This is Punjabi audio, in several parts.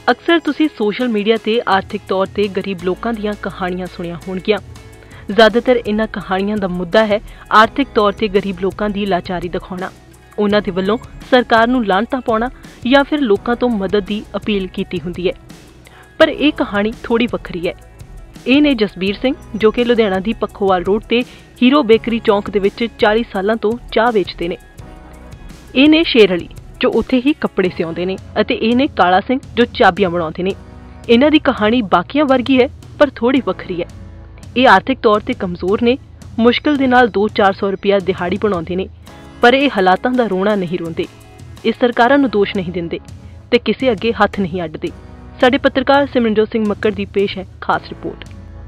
अक्सर तुसी सोशल मीडिया ते आर्थिक तौर ते गरीब लोकां दीयां कहानियां सुनिया होणगियां। ज़्यादातर इन्हां कहानियां दा मुद्दा है आर्थिक तौर ते गरीब लोकां दी लाचारी दिखाउणा, उन्हां दे वल्लों सरकार नूं लानतां पाउणा या फिर लोकां तो मदद दी अपील कीती हुंदी है। पर यह कहानी थोड़ी वखरी है। ਇਹ ਨੇ ਜਸਬੀਰ ਸਿੰਘ जो कि लुधियाना दी पखोवाल रोड ते हीरो बेकरी चौंक दे विच 40 सालां तो चाह वेचदे ने। ਇਹ ਨੇ शेर अली जो उत्थे ही कपड़े सिਉਂਦੇ ਨੇ ਅਤੇ ਇਹ ਨੇ ਕਾਲਾ ਸਿੰਘ जो ਚਾਬੀਆਂ ਬਣਾਉਂਦੇ ਨੇ। ਇਹਨਾਂ ਦੀ कहानी बाकियां वर्गी है पर थोड़ी वखरी है। ਇਹ आर्थिक तौर ते कमजोर ने, मुश्किल दे नाल 200-400 रुपया दिहाड़ी बनाਉਂਦੇ ने, पर ਇਹ हालातां दा रोना नहीं रोंदे। ਇਹ सरकारां नूं दोष नहीं दिंदे ते किसे अगे हथ नहीं अड्डदे। साडे पत्रकार सिमरनजोत सिंह मक्कड़ दी पेश है खास रिपोर्ट।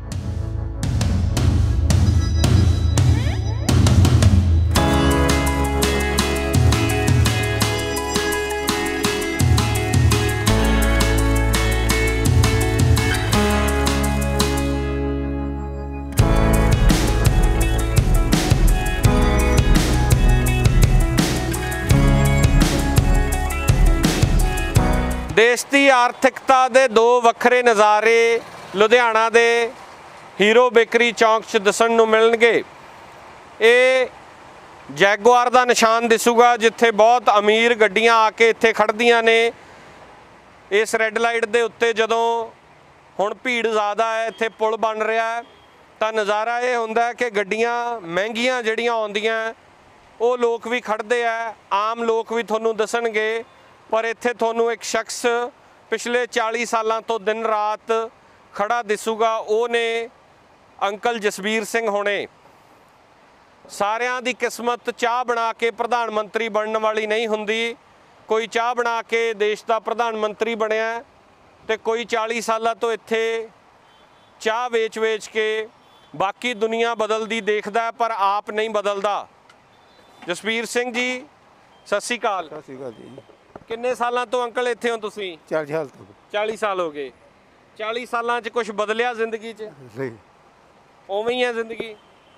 देश की आर्थिकता के दो वक्रे नज़ारे लुधियाना के हीरो बेकरी चौंक च दिसण नूं मिलणगे। ये जैगुआर का निशान दिसूगा जिथे बहुत अमीर गड्डियां आके इत्थे खड़दियां ने। इस रैड लाइट के उत्ते जदों हुण भीड़ ज़्यादा है, इत्थे पुल बन रहा है, तो नज़ारा ये हुंदा है कि गड्डियां महंगियां जिहड़ियां आउंदियां वो लोग भी खड़दे है, आम लोग भी तुहानूं दिसणगे। पर इत्थे तुहानूं एक शख्स पिछले 40 सालों तो दिन रात खड़ा दिसूगा। वो ने अंकल जसबीर सिंह होने। सारियां दी किस्मत चाह बना के प्रधानमंत्री बनने वाली नहीं हुंदी। कोई चाह बना के देश का प्रधानमंत्री बनया तो कोई 40 साल तो इत्थे चाह वेच वेच के बाकी दुनिया बदलदी देखदा है पर आप नहीं बदलदा। जसबीर सिंह जी सत श्री अकाल। सत श्री अकाल जी। किन्ने सालों तो अंकल इत्थे हो तुसीं? 40 साल तो। 40 साल हो गए। 40 सालों च कुछ बदलिया जिंदगी च? नहीं, उवें ही है जिंदगी?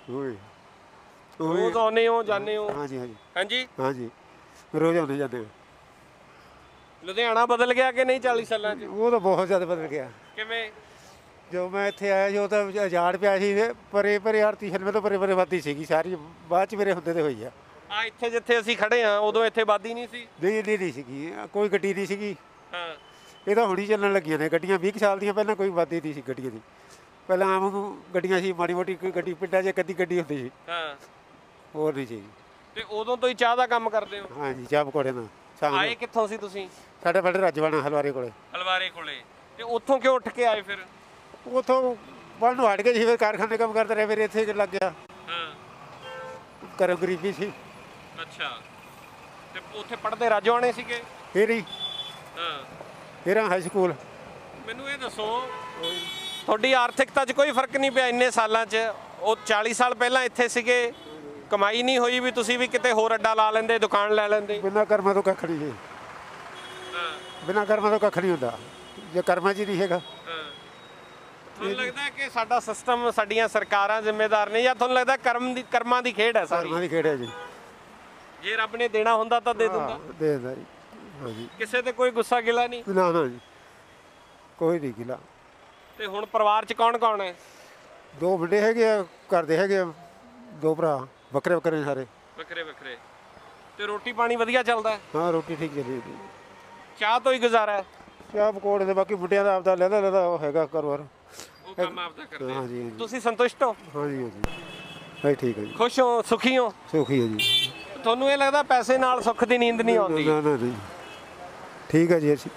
रोज आने हो जाने हो? हाँ जी हाँ जी हाँ जी हाँ जी, रोज आने जाते हो। लुधियाना बदल गया कि नहीं 40 सालों च? वो तो बहुत ज़्यादा बदल गया। किवें? जो मैं इत्थे आया जो तो आजाद पिया सी, परे परे आरती में तो परे परे वादी सीगी सारी, बाद च मेरे हुंदे ते होई आ। आ इत्थे जिथे असीं खड़े हाँ उदों इत्थे वादी नहीं सी? नहीं सीगी, कोई गड्डी नहीं सीगी। हाँ, ये तो हुणी चलण लगियां ने गड्डियां। 20 साल दियां पहलां कोई वादी नहीं सी गड्डियां दी। पहलां आम गड्डियां सी, माड़ी मोटी कोई गड्डी पिंडां 'च कद्दी गड्डी हुंदी सी, हाँ। होर नहीं सी। ते उदों तो ही चाह दा काम करदे हो? हाँ जी, चाह पकौड़े नाल शाम आए कित्थों सी तुसीं? साडा पिंड रजवाना हलवारे कोले। हलवारे कोले। ते उत्थों क्यों उठ के आए फिर? उतों पढ़ हट गए जी, फिर कारखाने काम करते रहे, फिर इत्थे लग गया। हाँ, घरों गरीबी सी। अच्छा। ते उत्थे पढ़दे राजवाने सीगे? फिर ही हाँ। फिर हाई स्कूल। मैनू ये दसो थोड़ी आर्थिकता च कोई फर्क नहीं पिया इन्ने सालों च? वो 40 साल पहला इत्थे सीगे, कमाई नहीं हुई भी तुसी भी किते होर अड्डा ला लेंदे, दुकान लै लेंदे? बिना कर्मा तो कख नहीं जी। हाँ, बिना कर्मा तो कख नहीं होंदा जे कर्मा जी नहीं हैगा। हाँ। ਤੁਹਾਨੂੰ ਲੱਗਦਾ ਹੈ ਕਿ ਸਾਡਾ ਸਿਸਟਮ, ਸਾਡੀਆਂ ਸਰਕਾਰਾਂ ਜ਼ਿੰਮੇਦਾਰ ਨੇ, ਜਾਂ ਤੁਹਾਨੂੰ ਲੱਗਦਾ ਕਰਮਾਂ ਦੀ ਖੇਡ ਹੈ ਸਾਰੀ? कर्मा की खेड़ है जी। ਜੇ ਰੱਬ ਨੇ ਦੇਣਾ ਹੁੰਦਾ ਤਾਂ ਦੇ ਦਿੰਦਾ? दे दिंदा जी। हाँ जी, ਕਿਸੇ ਤੇ ਕੋਈ ਗੁੱਸਾ ਗਿਲਾ ਨਹੀਂ? ना ना जी, कोई नहीं गिला। ਤੇ ਹੁਣ ਪਰਿਵਾਰ 'ਚ ਕੌਣ ਕੌਣ ਹੈ? दो मुंडे हैगे आ, घर दे हैगे आ, दो भरा, बकरे बकरे ने सारे। ਵੱਖਰੇ ਵੱਖਰੇ। ਤੇ ਰੋਟੀ ਪਾਣੀ ਵਧੀਆ ਚੱਲਦਾ ਹੈ? हाँ, रोटी ठीक चली जी। ਚਾਹ ਤੋਂ ਹੀ ਗੁਜ਼ਾਰਾ ਹੈ? चाह पकौड़े दे बाकी मुंडियां दा आपदा लैदा लैदा वो हैगा कारोबार। ਉਹ ਕੰਮ ਆਪਦਾ ਕਰਦੇ हाँ ਹੋ? जी हाँ जी ਤੁਸੀਂ ਸੰਤੁਸ਼ਟ ਹੋ? हाँ जी हाँ जी, हाँ ठीक है जी, ਖੁਸ਼ ਹੋ, ਸੁਖੀ ਹੋ? सुखी है जी। ਤੁਹਾਨੂੰ ਇਹ ਲੱਗਦਾ ਪੈਸੇ ਨਾਲ ਸੁੱਖ ਦੀ ਨੀਂਦ ਨਹੀਂ ਆਉਂਦੀ? ना ना नहीं, ठीक है जी। अच्छी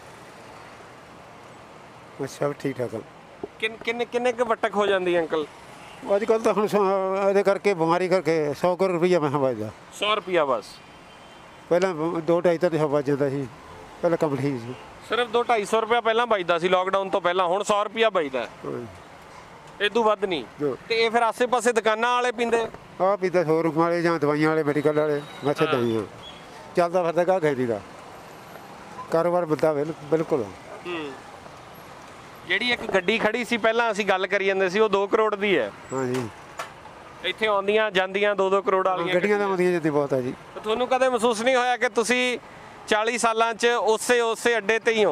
सब ठीक ठाक है। ਕਿੰਨੇ ਕੁ ਵੱਟਕ ਹੋ ਜਾਂਦੀ ਹੈ ਅੰਕਲ? अजकल तो हम ये करके बीमारी करके 100 करोड़ रुपया मैं बचदा। 100 रुपया बस? पहला 2-2.5 तो बच जाता सी, पहला कम ठीक सी। ਸਿਰਫ 200-250 ਰੁਪਇਆ ਪਹਿਲਾਂ ਬਚਦਾ ਸੀ ਲੋਕਡਾਊਨ ਤੋਂ ਪਹਿਲਾਂ, ਹੁਣ 100 ਰੁਪਇਆ ਬਚਦਾ ਇਦੋਂ ਵੱਧ ਨਹੀਂ? ਤੇ ਇਹ ਫਿਰ ਆਸੇ-ਪਾਸੇ ਦੁਕਾਨਾਂ ਵਾਲੇ ਪੀਂਦੇ? ਆ ਪੀਂਦਾ ਸ਼ੋਰੂਮ ਵਾਲੇ ਜਾਂ ਦਵਾਈਆਂ ਵਾਲੇ, ਮੈਡੀਕਲ ਵਾਲੇ, ਮੱਛਰ ਦਵਾਈਆਂ ਚੱਲਦਾ ਫਿਰਦਾ ਗਾ ਖੇਤੀ ਦਾ ਕਾਰੋਬਾਰ ਬੰਦਾ ਬਿਲਕੁਲ। ਜਿਹੜੀ ਇੱਕ ਗੱਡੀ ਖੜੀ ਸੀ ਪਹਿਲਾਂ ਅਸੀਂ ਗੱਲ ਕਰੀ ਜਾਂਦੇ ਸੀ, ਉਹ 2 ਕਰੋੜ ਦੀ ਹੈ। ਹਾਂ ਜੀ, ਇੱਥੇ ਆਉਂਦੀਆਂ ਜਾਂਦੀਆਂ 2-2 ਕਰੋੜ ਵਾਲੀਆਂ ਗੱਡੀਆਂ ਤਾਂ ਆਉਂਦੀਆਂ ਜਾਂਦੀ ਬਹੁਤ ਆ ਜੀ। ਤੁਹਾਨੂੰ ਕਦੇ ਮਹਿਸੂਸ ਨਹੀਂ ਹੋਇਆ ਕਿ ਤੁਸੀਂ 40 ਸਾਲਾਂ 'ਚ ਉਸੇ ਅੱਡੇ ਤੇ ਹੀ ਹੋ?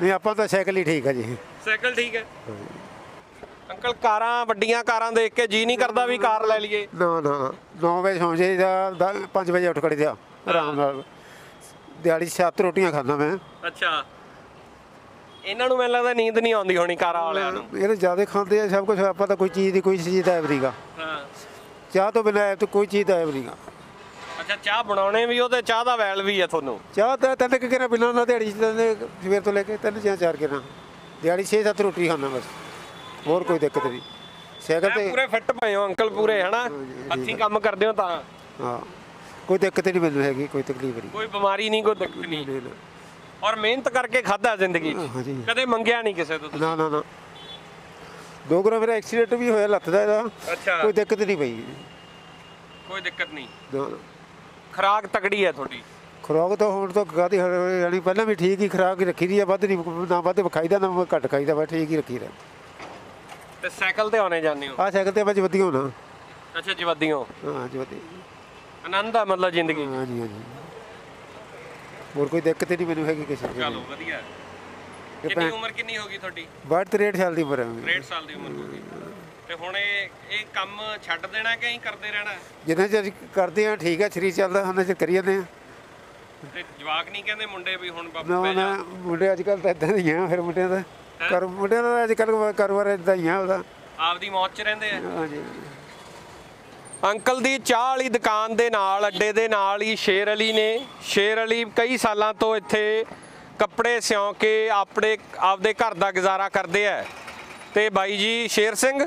ਨਹੀਂ ਆਪਾਂ ਤਾਂ ਸਾਈਕਲ ਹੀ ਠੀਕ ਹੈ ਜੀ। ਸਾਈਕਲ ਠੀਕ ਹੈ। ਅੰਕਲ ਕਾਰਾਂ, ਵੱਡੀਆਂ ਕਾਰਾਂ ਦੇਖ ਕੇ ਜੀ ਨਹੀਂ ਕਰਦਾ ਵੀ ਕਾਰ ਲੈ ਲਈਏ? ਨਾ ਨਾ 9 ਵਜੇ ਸੌਂ ਜਾਈਦਾ, 5 ਵਜੇ ਉੱਠ ਖੜੀਦਾ ਆਰਾਮ ਨਾਲ। ਦਿਹਾੜੀ 7 ਰੋਟੀਆਂ ਖਾਂਦਾ ਮੈਂ। ਅੱਛਾ, ਇਹਨਾਂ ਨੂੰ ਮੈਨੂੰ ਲੱਗਦਾ ਨੀਂਦ ਨਹੀਂ ਆਉਂਦੀ ਹੋਣੀ ਕਾਰਾਂ ਵਾਲਿਆਂ ਨੂੰ। ਇਹ ਤਾਂ ਜ਼ਿਆਦਾ ਖਾਂਦੇ ਆ ਸਭ ਕੁਝ। ਆਪਾਂ ਤਾਂ ਕੋਈ ਚੀਜ਼ ਦਾ ਐਵ ਨਹੀਂਗਾ। ਹਾਂ, ਚਾਹ ਤੋਂ ਬਿਨਾਂ ਐਬ ਤਾਂ ਕੋਈ ਚੀਜ਼ ਦਾ ਐਵ ਨਹੀਂਗਾ। ਅੱਛਾ, ਚਾਹ ਬਣਾਉਣੇ ਵੀ ਉਹ ਤੇ ਚਾਹ ਦਾ ਵੈਲ ਵੀ ਹੈ ਤੁਹਾਨੂੰ? ਚਾਹ ਤਾਂ 3 ਕਿਰਾਂ ਪੀਣਾ ਨਾ ਦਿਹਾੜੀ 'ਚ, ਸਵੇਰ ਤੋਂ ਲੈ ਕੇ 3 ਜਾਂ 4 ਕਿਰਾਂ। ਦਿਹਾੜੀ 6-7 ਰੋਟੀ ਖਾਂਦਾ ਬਸ, ਹੋਰ ਕੋਈ ਦਿੱਕਤ ਨਹੀਂ। ਸਾਈਕਲ ਤੇ ਪੂਰੇ ਫਿੱਟ ਪਏ ਹੋ ਅੰਕਲ, ਪੂਰੇ ਹਨਾ, ਹੱਥੀਂ ਕੰਮ ਕਰਦੇ ਹੋ ਤਾਂ? ਹਾਂ, ਕੋਈ ਦਿੱਕਤ ਨਹੀਂ ਮੈਨੂੰ ਹੈਗੀ, ਕੋਈ ਤਕਲੀਫ ਨਹੀਂ, ਕੋਈ ਬਿਮਾਰੀ ਨਹੀਂ, ਕੋਈ ਦਿੱਕਤ ਨਹੀਂ। ਔਰ ਮਿਹਨਤ ਕਰਕੇ ਖਾਧਾ ਜ਼ਿੰਦਗੀ 'ਚ, ਹਾਂਜੀ। ਕਦੇ ਮੰਗਿਆ ਨਹੀਂ ਕਿਸੇ ਤੋਂ? ਨਾ ਨਾ ਨਾ। 2 ਵਾਰ ਮੇਰਾ ਐਕਸੀਡੈਂਟ ਵੀ ਹੋਇਆ ਲੱਤ ਦਾ ਇਹਦਾ। ਅੱਛਾ, ਕੋਈ ਦਿੱਕਤ ਨਹੀਂ ਪਈ। ਕੋਈ ਦਿੱਕਤ ਨਹੀਂ। ਨਾ। ਖੁਰਾਕ ਤਕੜੀ ਹੈ ਤੁਹਾਡੀ? ਖੁਰਾਕ ਤਾਂ ਹੁਣ ਤਾਂ ਗਾਦੀ ਜਾਣੀ ਪਹਿਲਾਂ ਵੀ ਠੀਕ ਹੀ ਖੁਰਾਕ ਹੀ ਰੱਖੀ ਦੀ ਆ। ਵੱਧ ਨਹੀਂ, ਨਾ ਵੱਧ ਖਾਈਦਾ ਨਾ ਘੱਟ ਖਾਈਦਾ, ਬਸ ਠੀਕ ਹੀ ਰੱਖੀਦਾ। ਤੇ ਸਾਈਕਲ ਤੇ ਆਉਣੇ ਜਾਂਦੇ ਹੋ? ਆਹ ਸਾਈਕਲ ਤੇ ਮੈਂ ਜਵੱਦੀ ਹੋਣਾ। ਅੱਛਾ, ਜਵੱਦੀ ਹੋ? ਹਾਂ ਜਵੱਦੀ। ਆਨੰਦ ਆ ਮਤਲਬ ਜ਼ਿੰਦਗੀ? ਹਾਂਜੀ ਹਾਂਜੀ, ਹੋਰ ਕੋਈ ਦਿੱਕਤ ਨਹੀਂ ਮੈਨੂੰ ਹੈਗੀ ਕਿਸੇ ਦੀ। ਚਲੋ ਵਧੀਆ। ਕਿੰਨੀ ਉਮਰ ਕਿੰਨੀ ਹੋ ਗਈ ਤੁਹਾਡੀ? 62 ਸਾਲ ਦੀ ਉਮਰ ਹੈ। 63 ਸਾਲ ਦੀ ਉਮਰ ਹੋ ਗਈ। ਤੇ ਹੁਣ ਇਹ ਕੰਮ ਛੱਡ ਦੇਣਾ ਕਿ ਅਸੀਂ ਕਰਦੇ ਰਹਿਣਾ? ਜਿੰਨਾ ਚਿਰ ਕਰਦੇ ਆ ਠੀਕ ਆ, ਸਰੀਰ ਚੱਲਦਾ ਉਹਨਾਂ ਚਿਰ ਕਰੀ ਜਾਂਦੇ ਆ। ਤੇ ਜਵਾਕ ਨਹੀਂ ਕਹਿੰਦੇ ਮੁੰਡੇ ਵੀ ਹੁਣ ਨਾ ਨਾ, ਮੁੰਡੇ ਅੱਜ ਕੱਲ੍ਹ ਤਾਂ ਇੱਦਾਂ ਹੀ ਆ। ਫਿਰ ਮੁੰਡਿਆਂ ਦਾ ਅੱਜ ਕੱਲ੍ਹ ਕਾਰੋਬਾਰ ਇੱਦਾਂ ਹੀ ਆ ਉਹਦਾ, ਆਪਦੀ ਮੌਤ 'ਚ ਰਹਿੰਦੇ ਆ। ਹਾਂਜੀ। ਅੰਕਲ ਦੀ ਚਾਹ ਵਾਲੀ ਦੁਕਾਨ ਦੇ ਨਾਲ, ਅੱਡੇ ਦੇ ਨਾਲ ਹੀ ਸ਼ੇਰ ਅਲੀ ਨੇ। ਸ਼ੇਰ ਅਲੀ ਕਈ ਸਾਲਾਂ ਤੋਂ ਇੱਥੇ ਕੱਪੜੇ ਸਿਉਂ ਕੇ ਆਪਦੇ ਘਰ ਦਾ ਗੁਜ਼ਾਰਾ ਕਰਦੇ ਆ। ਤੇ ਬਾਈ ਜੀ ਸ਼ੇਰ ਸਿੰਘ,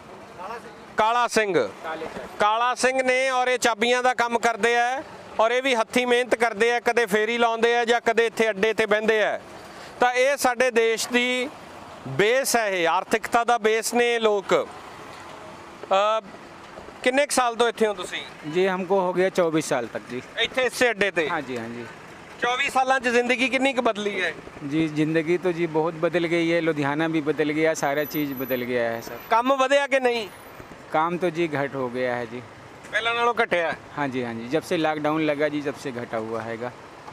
ਕਾਲਾ ਸਿੰਘ ਨੇ, ਔਰ ਇਹ ਚਾਬੀਆਂ ਦਾ ਕੰਮ ਕਰਦੇ ਆ। ਔਰ ਇਹ ਵੀ ਹੱਥੀਂ ਮਿਹਨਤ ਕਰਦੇ ਆ, ਕਦੇ ਫੇਰੀ ਲਾਉਂਦੇ ਆ ਜਾਂ ਕਦੇ ਇੱਥੇ ਅੱਡੇ ਤੇ ਬਹਿੰਦੇ ਆ। ਤਾਂ ਇਹ ਸਾਡੇ ਦੇਸ਼ ਦੀ ਬੇਸ ਹੈ, ਇਹ ਆਰਥਿਕਤਾ ਦਾ ਬੇਸ ਨੇ ਲੋਕ। ਕਿੰਨੇ ਕੁ ਸਾਲ ਤੋਂ ਇੱਥੇ ਹੋ ਤੁਸੀਂ? जी हमको हो गया 24 साल तक जी। ਇੱਥੇ ਇਸੇ ਅੱਡੇ ਤੇ? हाँ जी हाँ जी। 24 ਸਾਲਾਂ 'ਚ ਜ਼ਿੰਦਗੀ ਕਿੰਨੀ ਕੁ ਬਦਲੀ ਹੈ? जी ज़िंदगी तो जी बहुत बदल गई है। लुधियाना भी बदल गया, सारा चीज़ बदल गया है सर। ਕੰਮ ਵਧਿਆ ਕਿ ਨਹੀਂ? काम तो जी घट हो गया है जी। ਪਹਿਲਾਂ ਨਾਲੋਂ ਘਟਿਆ? हाँ जी, जब से लॉकडाउन लगा जी, जब से घटा हुआ हैगा।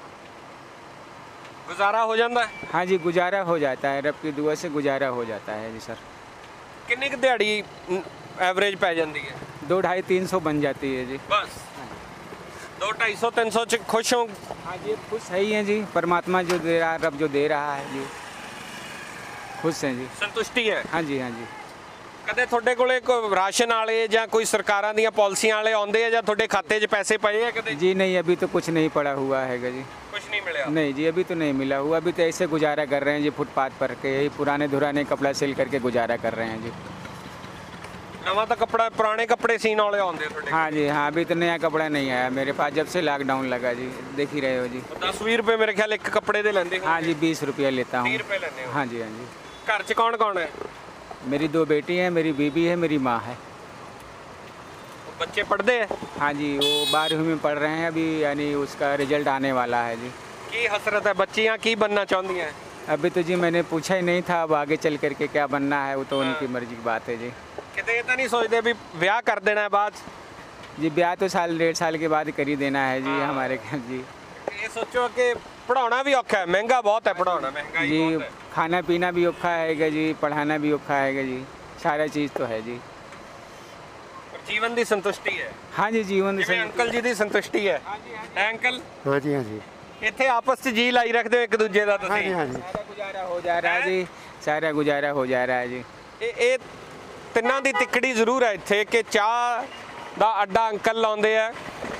ਗੁਜ਼ਾਰਾ ਹੋ ਜਾਂਦਾ ਹੈ? हाँ जी, गुजारा हो जाता है, रब की दुआ से गुजारा हो जाता है जी सर। ਕਿੰਨੀ ਕੁ ਦਿਹਾੜੀ ਐਵਰੇਜ ਪੈ ਜਾਂਦੀ ਹੈ? 200-250-300 बन जाती है जी। ਬਸ 200-250-300 'ਚ ਖੁਸ਼ ਹੋ? हाँ जी, खुश है ही हैं जी। परमात्मा जो दे रहा है, रब जो दे रहा है जी, खुश हैं जी। ਸੰਤੁਸ਼ਟੀ ਹੈ? हाँ जी हाँ जी। ਕਦੇ ਤੁਹਾਡੇ ਕੋਲੇ ਕੋਈ ਰਾਸ਼ਨ ਵਾਲੇ ਜਾਂ ਕੋਈ ਸਰਕਾਰਾਂ ਦੀਆਂ ਪਾਲਿਸੀਆਂ ਵਾਲੇ ਆਉਂਦੇ ਆ ਜਾਂ ਤੁਹਾਡੇ ਖਾਤੇ 'ਚ ਪੈਸੇ ਪਏ ਆ ਕਦੇ? जी नहीं, अभी तो कुछ नहीं पड़ा हुआ हैगा जी। ਕੁਝ ਨਹੀਂ ਮਿਲਿਆ? नहीं जी, अभी तो नहीं मिला हुआ। अभी तो ऐसे गुजारा कर रहे हैं जी, फुटपाथ पर के यही पुराने धुराने कपड़ा सिल करके गुजारा कर रहे हैं जी। ਨਵਾਂ ਤਾਂ ਕੱਪੜਾ, ਪੁਰਾਣੇ ਕੱਪੜੇ ਸੀਨ ਵਾਲੇ ਆਉਂਦੇ ਆ ਤੁਹਾਡੇ? हाँ जी हाँ, अभी तो नया कपड़ा नहीं आया मेरे पास जब से लॉकडाउन लगा जी। देख ही रहे हो जी। 10-20 ਰੁਪਏ ਮੇਰੇ ਖਿਆਲ ਇੱਕ ਕੱਪੜੇ ਦੇ ਲੈਂਦੇ ਹੋ? हाँ जी, 20 रुपया लेता 30 हूँ। ਰੁਪਏ ਲੈਂਦੇ ਹੋ? हाँ जी हाँ जी। ਘਰ 'ਚ ਕੌਣ ਕੌਣ ਹੈ? मेरी 2 बेटी हैं, मेरी बीबी है, मेरी माँ है। ਬੱਚੇ ਪੜ੍ਹਦੇ ਆ? हाँ जी, वो 12वीं में पढ़ रहे हैं अभी, यानी उसका रिजल्ट आने वाला है जी। ਕੀ ਹਸਰਤ ਹੈ, ਬੱਚੀਆਂ ਕੀ बनना ਚਾਹੁੰਦੀਆਂ? अभी तो जी मैंने पूछा ही नहीं था, अब आगे चल करके क्या बनना है वो तो उनकी मर्जी की बात है जी। ਕਿਤੇ ਇਹ ਤਾਂ ਨਹੀਂ ਸੋਚਦੇ ਵੀ ਵਿਆਹ ਕਰ ਦੇਣਾ ਹੈ ਬਾਅਦ 'ਚ? जी ब्याह तो 1.5 साल के बाद कर ही देना है जी हमारे घर जी। ਇਹ ਸੋਚੋ ਕਿ ਪੜਾਉਣਾ ਵੀ ਔਖਾ ਹੈ, ਮਹਿੰਗਾ ਬਹੁਤ ਹੈ ਪੜਾਉਣਾ, ਮਹਿੰਗਾਈ जी ਬਹੁਤ ਹੈ। खाना पीना भी औखा हैगा जी, पढ़ाना भी औखा हैगा जी, सारा चीज़ तो है जी। ਪਰ ਜੀਵਨ ਦੀ ਸੰਤੁਸ਼ਟੀ ਹੈ। हाँ जी, जीवन ਜਿਵੇਂ ਅੰਕਲ ਜੀ ਦੀ ਸੰਤੁਸ਼ਟੀ ਹੈ। ਹੈ ਅੰਕਲ? ਹਾਂਜੀ ਹਾਂਜੀ ਇੱਥੇ ਆਪਸ 'ਚ ਜੀ ਲਾਈ ਰੱਖਦੇ ਹੋ ਇੱਕ ਦੂਜੇ ਦਾ ਹਾਂਜੀ ਤੁਸੀਂ? ਹਾਂਜੀ। सारा गुजारा हो जा रहा है जी, सारा गुजारा हो जा रहा है जी। ਇਹ ਤਿੰਨਾਂ ਦੀ ਤਿੱਕੜੀ ਜ਼ਰੂਰ ਹੈ ਇੱਥੇ ਕਿ ਚਾਹ ਦਾ ਅੱਡਾ ਅੰਕਲ ਲਾਉਂਦੇ ਆ।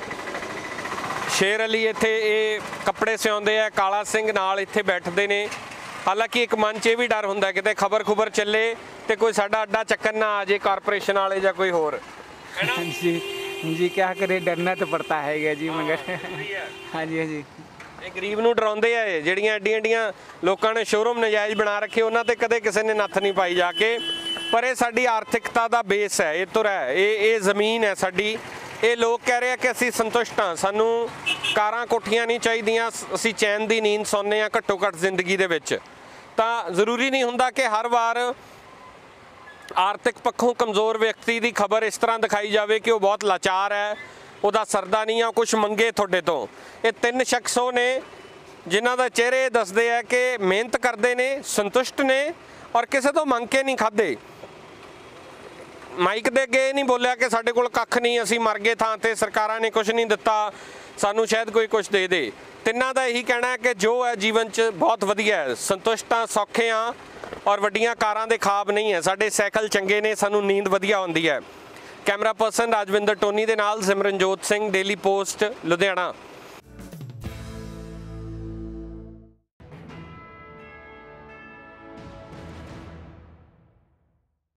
ਸ਼ੇਰ ਅਲੀ ਇੱਥੇ ਇਹ ਕੱਪੜੇ ਸਿਉਂਦੇ ਆ, ਕਾਲਾ ਸਿੰਘ ਨਾਲ ਇੱਥੇ ਬੈਠਦੇ ਨੇ। ਹਾਲਾਂਕਿ ਇੱਕ ਮਨ 'ਚ ਇਹ ਵੀ ਡਰ ਹੁੰਦਾ ਕਿਤੇ ਖਬਰ ਚੱਲੇ ਤੇ ਕੋਈ ਸਾਡਾ ਅੱਡਾ ਚੱਕਣ ਨਾ ਆ ਜੇ ਕਾਰਪੋਰੇਸ਼ਨ ਵਾਲੇ ਜਾਂ ਕੋਈ ਹੋਰ, ਹੈ ਨਾ? जी जी, क्या करे, डरना तो पड़ता हैगा जी मगर। हाँ जी हाँ जी। ਇਹ ਗਰੀਬ ਨੂੰ ਡਰਾਉਂਦੇ ਆ। ਇਹ ਜਿਹੜੀਆਂ ਐਡੀਆਂ ਲੋਕਾਂ ਨੇ ਸ਼ੋਰੂਮ ਨਜਾਇਜ਼ ਬਣਾ ਰੱਖੇ ਉਹਨਾਂ ਤੇ ਕਦੇ ਕਿਸੇ ਨੇ ਨੱਥ ਨਹੀਂ ਪਾਈ ਜਾ ਕੇ। ਪਰ ਇਹ ਸਾਡੀ ਆਰਥਿਕਤਾ ਦਾ ਬੇਸ ਹੈ, ਇਹ ਤੁਰ ਹੈ, ਇਹ ਜ਼ਮੀਨ ਹੈ ਸਾਡੀ। ਇਹ ਲੋਕ ਕਹਿ ਰਹੇ ਆ ਕਿ ਅਸੀਂ ਸੰਤੁਸ਼ਟ ਹਾਂ, ਸਾਨੂੰ ਕਾਰਾਂ ਕੋਠੀਆਂ ਨਹੀਂ ਚਾਹੀਦੀਆਂ, ਅਸੀਂ ਚੈਨ ਦੀ ਨੀਂਦ ਸੌਂਦੇ ਹਾਂ ਘੱਟੋ ਘੱਟ ਜ਼ਿੰਦਗੀ ਦੇ ਵਿੱਚ। ਤਾਂ ਜ਼ਰੂਰੀ ਨਹੀਂ ਹੁੰਦਾ ਕਿ ਹਰ ਵਾਰ ਆਰਥਿਕ ਪੱਖੋਂ ਕਮਜ਼ੋਰ ਵਿਅਕਤੀ ਦੀ ਖਬਰ ਇਸ ਤਰ੍ਹਾਂ ਦਿਖਾਈ ਜਾਵੇ ਕਿ ਉਹ ਬਹੁਤ ਲਾਚਾਰ ਹੈ, ਉਹਦਾ ਸਰਦਾ ਨਹੀਂ ਆ, ਕੁਝ ਮੰਗੇ ਤੁਹਾਡੇ ਤੋਂ। ਇਹ 3 ਸ਼ਖਸੋਂ ਨੇ ਜਿਨ੍ਹਾਂ ਦਾ ਚਿਹਰੇ ਦੱਸਦੇ ਆ ਕਿ ਮਿਹਨਤ ਕਰਦੇ ਨੇ, ਸੰਤੁਸ਼ਟ ਨੇ ਔਰ ਕਿਸੇ ਤੋਂ ਮੰਗ ਕੇ ਨਹੀਂ ਖਾਦੇ। ਮਾਈਕ ਦੇ ਅੱਗੇ ਨਹੀਂ ਬੋਲਿਆ ਕਿ ਸਾਡੇ ਕੋਲ ਕੱਖ ਨਹੀਂ, ਅਸੀਂ ਮਰ ਗਏ ਥਾਂ ਤੇ, ਸਰਕਾਰਾਂ ਨੇ ਕੁਝ ਨਹੀਂ ਦਿੱਤਾ, ਸਾਨੂੰ ਸ਼ਾਇਦ ਕੋਈ ਕੁਝ ਦੇ ਦੇ। ਤਿੰਨਾਂ ਦਾ ਇਹੀ ਕਹਿਣਾ ਹੈ ਕਿ ਜੋ ਹੈ ਜੀਵਨ 'ਚ ਬਹੁਤ ਵਧੀਆ ਹੈ, ਸੰਤੁਸ਼ਟ ਹਾਂ, ਸੌਖੇ ਹਾਂ ਔਰ ਵੱਡੀਆਂ ਕਾਰਾਂ ਦੇ ਖਾਬ ਨਹੀਂ ਹੈ। ਸਾਡੇ ਸਾਈਕਲ ਚੰਗੇ ਨੇ, ਸਾਨੂੰ ਨੀਂਦ ਵਧੀਆ ਆਉਂਦੀ ਹੈ। ਕੈਮਰਾ ਪਰਸਨ ਰਾਜਵਿੰਦਰ ਟੋਨੀ ਦੇ ਨਾਲ ਸਿਮਰਨਜੋਤ ਸਿੰਘ, ਡੇਲੀ ਪੋਸਟ, ਲੁਧਿਆਣਾ।